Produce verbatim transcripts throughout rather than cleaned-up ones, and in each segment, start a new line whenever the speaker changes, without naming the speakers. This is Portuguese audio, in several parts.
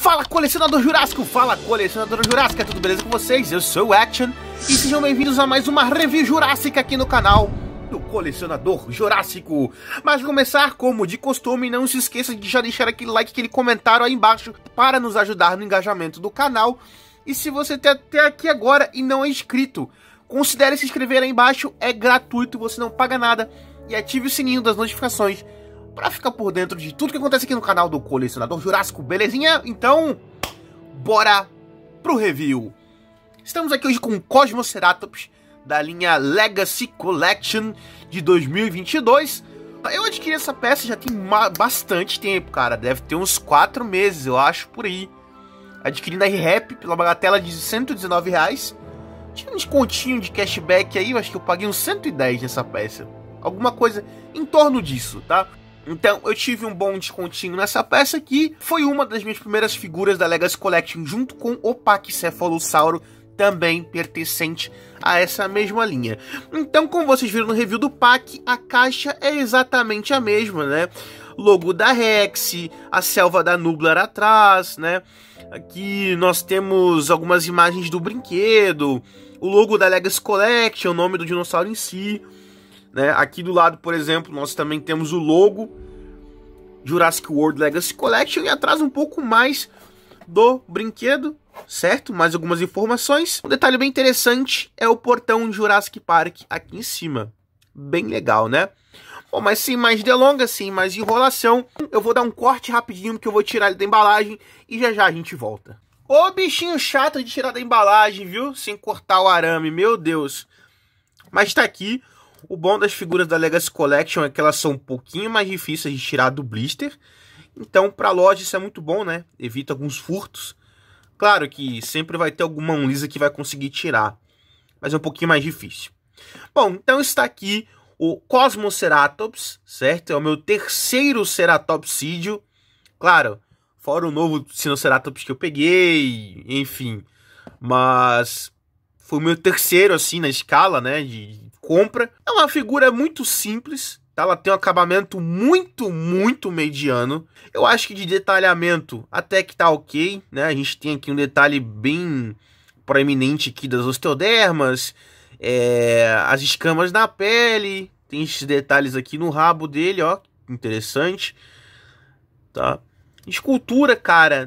Fala, colecionador Jurássico! Fala, colecionador Jurássico! Tudo beleza com vocês? Eu sou o Action e sejam bem-vindos a mais uma review jurássica aqui no canal do Colecionador Jurássico. Mas para começar, como de costume, não se esqueça de já deixar aquele like, aquele comentário aí embaixo para nos ajudar no engajamento do canal. E se você está até aqui agora e não é inscrito, considere se inscrever aí embaixo, é gratuito, você não paga nada. E ative o sininho das notificações para ficar por dentro de tudo que acontece aqui no canal do Colecionador Jurássico, belezinha? Então, bora pro review. Estamos aqui hoje com o Cosmoceratops da linha Legacy Collection de dois mil e vinte e dois. Eu adquiri essa peça já tem bastante tempo, cara. Deve ter uns quatro meses, eu acho, por aí. Adquiri na R-Rap pela bagatela de cento e dezenove reais. Tinha um descontinho de cashback aí, eu acho que eu paguei uns cento e dez nessa peça. Alguma coisa em torno disso, tá? Então, eu tive um bom descontinho nessa peça aqui. Foi uma das minhas primeiras figuras da Legacy Collection, junto com o Pachycephalossauro, também pertencente a essa mesma linha. Então, como vocês viram no review do Pac, a caixa é exatamente a mesma, né? Logo da Rex, a selva da Nublar atrás, né? Aqui nós temos algumas imagens do brinquedo, o logo da Legacy Collection, o nome do dinossauro em si. Né? Aqui do lado, por exemplo, nós também temos o logo Jurassic World Legacy Collection e atrás um pouco mais do brinquedo, certo? Mais algumas informações. Um detalhe bem interessante é o portão Jurassic Park aqui em cima. Bem legal, né? Bom, mas sem mais delongas, sem mais enrolação, eu vou dar um corte rapidinho que eu vou tirar ele da embalagem e já já a gente volta. Ô bichinho chato de tirar da embalagem, viu? Sem cortar o arame, meu Deus. Mas tá aqui. O bom das figuras da Legacy Collection é que elas são um pouquinho mais difíceis de tirar do blister. Então, para a loja isso é muito bom, né? Evita alguns furtos. Claro que sempre vai ter alguma mão lisa que vai conseguir tirar. Mas é um pouquinho mais difícil. Bom, então está aqui o Cosmoceratops, certo? É o meu terceiro ceratopsídeo. Claro, fora o novo Sinoceratops que eu peguei, enfim. Mas foi o meu terceiro, assim, na escala, né? De compra. É uma figura muito simples, tá? Ela tem um acabamento muito, muito mediano. Eu acho que de detalhamento até que tá ok, né? A gente tem aqui um detalhe bem proeminente aqui das osteodermas, é, as escamas na pele, tem esses detalhes aqui no rabo dele, ó, interessante, tá? Escultura, cara,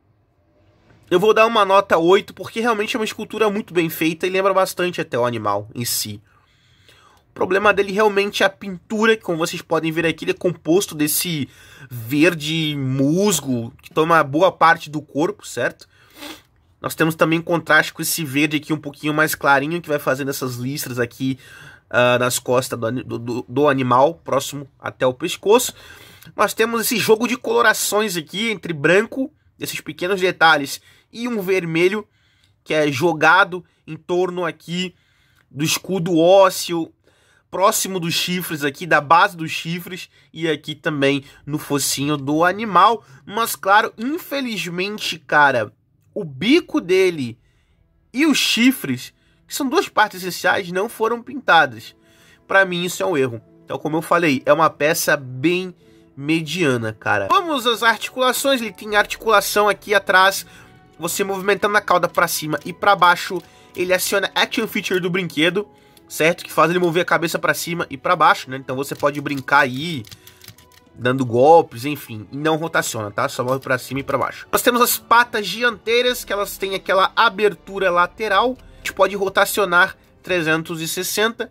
eu vou dar uma nota oito, porque realmente é uma escultura muito bem feita e lembra bastante até o animal em si. O problema dele realmente é a pintura, que como vocês podem ver aqui, ele é composto desse verde musgo, que toma boa parte do corpo, certo? Nós temos também contraste com esse verde aqui um pouquinho mais clarinho, que vai fazendo essas listras aqui uh, nas costas do, do, do animal, próximo até o pescoço. Nós temos esse jogo de colorações aqui, entre branco, esses pequenos detalhes, e um vermelho, que é jogado em torno aqui do escudo ósseo, próximo dos chifres aqui, da base dos chifres, e aqui também no focinho do animal. Mas claro, infelizmente, cara, o bico dele e os chifres, que são duas partes essenciais, não foram pintadas. Para mim isso é um erro. Então, como eu falei, é uma peça bem mediana, cara. Vamos às articulações. Ele tem articulação aqui atrás, você movimentando a cauda para cima e para baixo, ele aciona a Action Feature do brinquedo, certo? Que faz ele mover a cabeça para cima e para baixo, né? Então você pode brincar aí, dando golpes, enfim, e não rotaciona, tá? Só move para cima e para baixo. Nós temos as patas dianteiras, que elas têm aquela abertura lateral. A gente pode rotacionar trezentos e sessenta.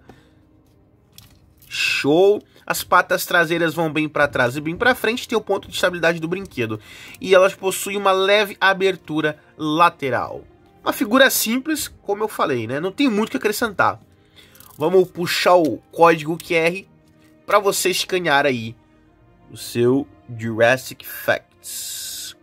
Show! As patas traseiras vão bem para trás e bem para frente, tem o ponto de estabilidade do brinquedo. E elas possuem uma leve abertura lateral. Uma figura simples, como eu falei, né? Não tem muito o que acrescentar. Vamos puxar o código Q R para você escanear aí o seu Jurassic Facts.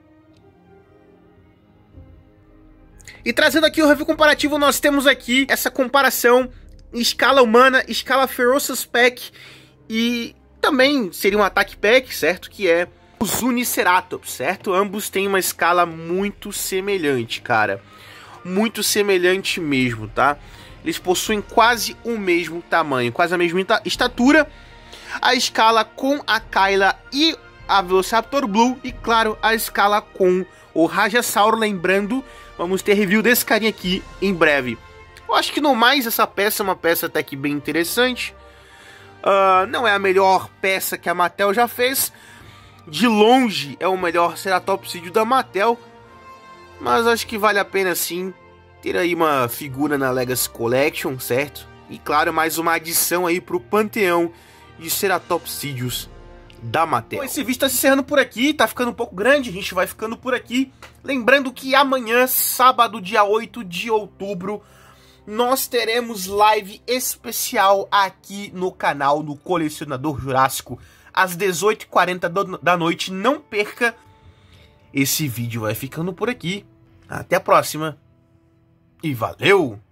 E trazendo aqui o review comparativo, nós temos aqui essa comparação em escala humana, escala Ferocious Pack e também seria um Attack Pack, certo? Que é os Uniceratops, certo? Ambos têm uma escala muito semelhante, cara. Muito semelhante mesmo, tá? Eles possuem quase o mesmo tamanho, quase a mesma estatura. A escala com a Kyla e a Velociraptor Blue e, claro, a escala com o Rajasauro. Lembrando, vamos ter review desse carinha aqui em breve. Eu acho que no mais essa peça é uma peça até que bem interessante. Uh, não é a melhor peça que a Mattel já fez. De longe é o melhor Ceratopsídeo da Mattel. Mas acho que vale a pena sim ter aí uma figura na Legacy Collection, certo? E claro, mais uma adição aí pro panteão de Ceratopsídeos da Mattel. Bom, esse vídeo tá se encerrando por aqui, tá ficando um pouco grande, a gente vai ficando por aqui. Lembrando que amanhã, sábado, dia oito de outubro, nós teremos live especial aqui no canal do Colecionador Jurássico, às dezoito e quarenta da noite. Não perca, esse vídeo vai ficando por aqui. Até a próxima e valeu!